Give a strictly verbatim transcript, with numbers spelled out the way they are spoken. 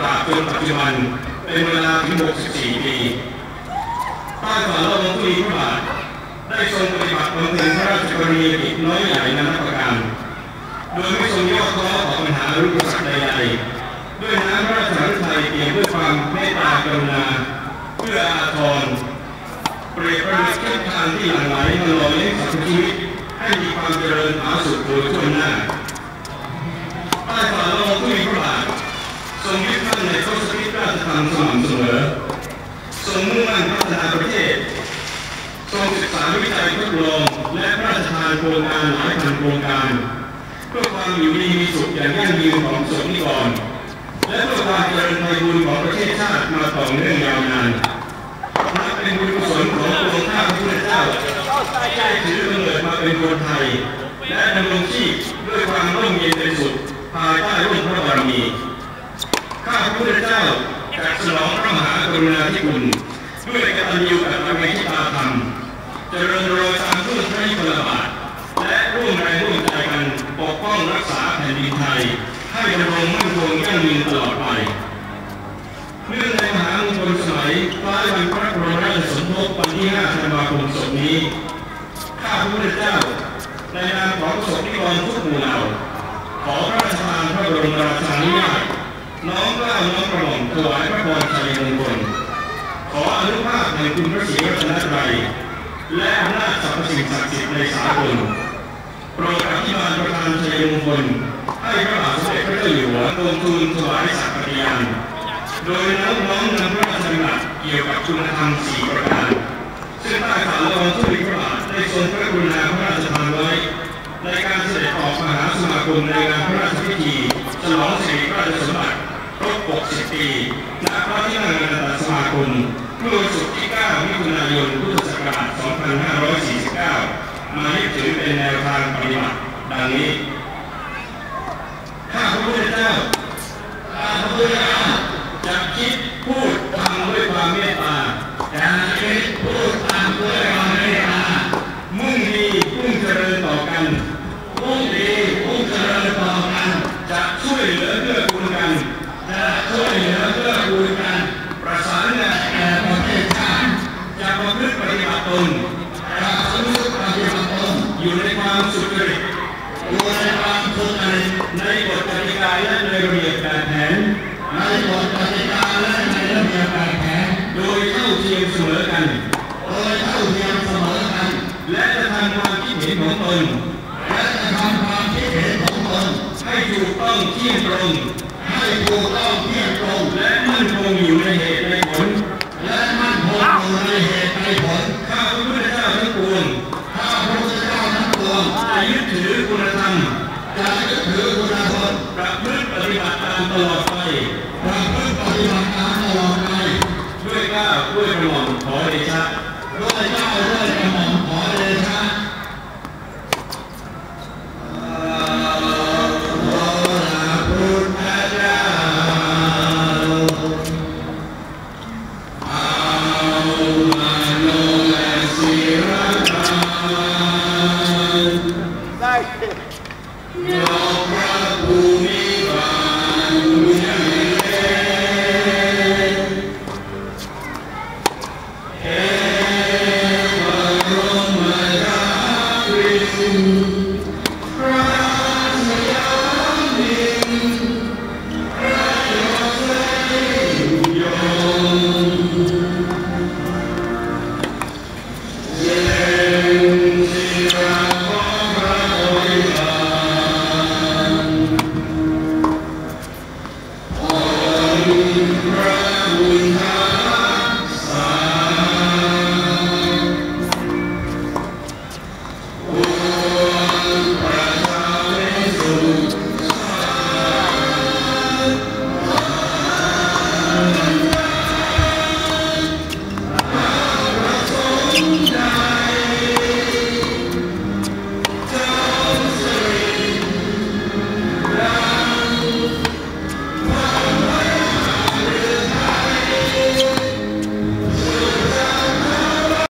ราบจนปัจจุบันเป็นเวลาถึงหกสิบสี่ปีใต้ฝ่าละอองธุลีพระบาทได้ทรงปฏิบัติบำเพ็ญพระราชกรณียกิจน้อยใหญ่นานาประการโดยไม่ทรงย่อท้อต่อปัญหาหรืออุปสรรคใดๆด้วยน้ำพระราชฤทัยเปี่ยมด้วยความเมตตากรุณาเพื่ออาทรเปรียบประดุจเส้นทางที่หลั่งไหลมาหล่อเลี้ยงสัตว์ชีวิตให้มีความเจริญผาสุกโดยทั่วหน้าใต้ฝ่าละอองธุลีพระบาททรงยึดมั่นในข้อสติราชธรรมสม่ำเสมอทรงมุ่งมั่นพัฒนาประเทศทรงศึกษาวิจัยทดลองและพระราชทานโครงการหลายพันโครงการเพื่อความอยู่ดีมีสุขอย่างยั่งยืนของประสบนิกรและเพื่อความเจริญไพบูลย์ของประเทศชาติมาต่อเนื่องยาวนานนับเป็นบุญกุศลของพระองค์ข้าพระพุทธเจ้าได้ถือกำเนิดมาเป็นคนไทยและดำรงชีพด้วยความร่มเย็นเป็นสุขภายใต้ร่มพระบารมีข้าพระพุทธเจ้าจัดฉลองพระมหากรุณาธิคุณด้วยกตัญญูกตเวทิตาธรรมเจริญรอยตามทุ่นพระยุคลบาทและร่วมแรงร่วมใจกันปกป้องรักษาแผ่นดินไทยให้ดำรงมั่นคงยั่งยืนตลอดไปเนื่องในมหามงคลสมัยคล้ายวันพระบรมราชสมภพวันที่ห้าธันวาคมศกนี้ข้าพระพุทธเจ้าในนามของประสบนิกรทุกหมู่เหล่าขอพระราชทานพระบรมราชานุญาตน้อมเกล้าน้อมกระหม่อมถวายพระพรชัยมงคลขออนุภาพแห่งคุณพระศรีรัตนตรัยและอำนาจสรรพสิ่งศักดิ์สิทธิ์ในสากลโปรดอภิบาลประทานชัยมงคลให้พระบาทสมเด็จพระเจ้าอยู่หัวทรงทูลถวายสัตย์ปฏิญาณโดยน้อมน้อมนำพระราชดำรัสเกี่ยวกับคุณธรรมสี่ประการซึ่งใต้ฝ่าละอองธุลีพระบาทได้ทรงพระกรุณาพระราชทานไว้ในการเสด็จออกมหาสมาคมในงานพระราชพิธีฉลองสิริราชสมบัติครบหกสิบปีณพระที่นั่งอนันตสมาคมเมื่อวันศุกร์ที่เก้ามิถุนายนพุทธศักราชสองพันห้าร้อยสี่สิบเก้ามายึดถือเป็นแนวทางปฏิบัติดังนี้ข้าพระพุทธเจ้าข้าพระพุทธเจ้าจะคิดพูดทำด้วยความเมตตาจะคิดพูดทำด้วยความเมตตามุ่งดีมุ่งเจริญต่อกันมุ่งดีมุ่งเจริญต่อกันจะช่วยเหลือเกื้อกูลกันจะช่วยเหลือเกื้อกูลกันประสานงานแก่ประเทศชาติจะประพฤติปฏิบัติตนจะประพฤติปฏิบัติตนอยู่ในความสุจริตอยู่ในความสุจริตในกฎกติกาและในระเบียบแบบแผนในกฎกติกาและในระเบียบแบบแผนโดยเท่าเทียมเสมอกันโดยเท่าเทียมเสมอกันและจะทำความคิดเห็นของตนและจะทำความคิดเห็นของตนให้ถูกต้องเที่ยงตรงให้ถูกต้องเที่ยงตรงและมั่นคงอยู่ในเหตุในผลและมั่นคงอยู่ในเหตุในผลข้าพระพุทธเจ้าทั้งปวงข้าพระพุทธเจ้าทั้งปวงจะยึดถือคุณธรรมจะยึดถือคุณธรรมประพฤติปฏิบัติตามตลอดไปประพฤติปฏิบัติตามตลอดไปด้วยเกล้าด้วยกระหม่อมขอเดชะด้วยเกล้าด้วยกระหม่อมขอเดชะ Thank you.